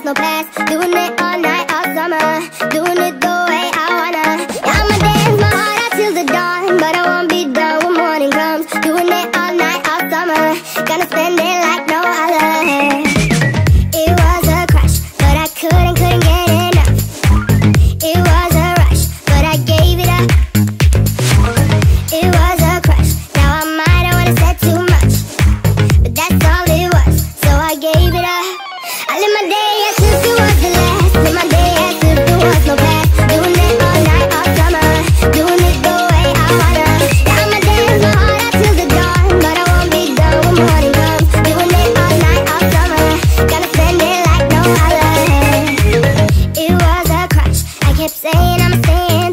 no past. Doing it all night, all summer. Doing it the way I wanna. Yeah, I'ma dance my heart out till the dawn, but I won't be done when morning comes. Doing it all night, all summer. Gonna spend it like no other. It was a crush, but I couldn't get enough. It was a rush, but I gave it up. It was a crush, now I might have wanna said too much, but that's all it was, so I gave it up. I live my day as if it was the last. Live my day as if there was no past. Doing it all night, all summer. Doing it the way I wanna. Yeah, I'ma dance my heart out till the dawn, but I won't be done when morning comes. Doing it all night, all summer. Gonna spend it like no other. It was a crush, I kept saying I'ma stay